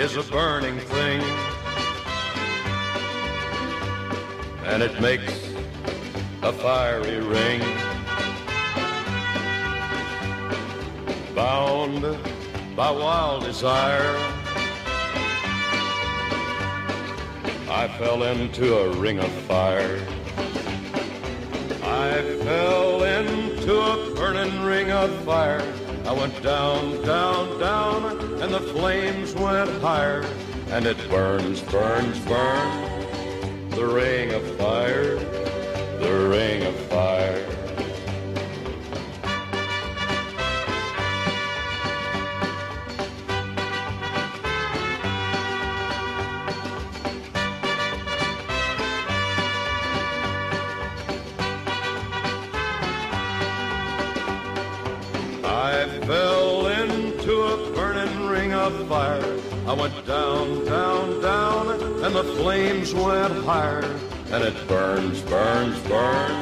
is a burning thing, and it makes a fiery ring. Bound by wild desire, I fell into a ring of fire. I fell into a burning ring of fire. I went down, down, down, and the flames went higher. And it burns, burns, burns, the ring of fire, the ring of fire. I fell into a burning ring of fire. I went down, down, down, and the flames went higher. And it burns, burns, burns,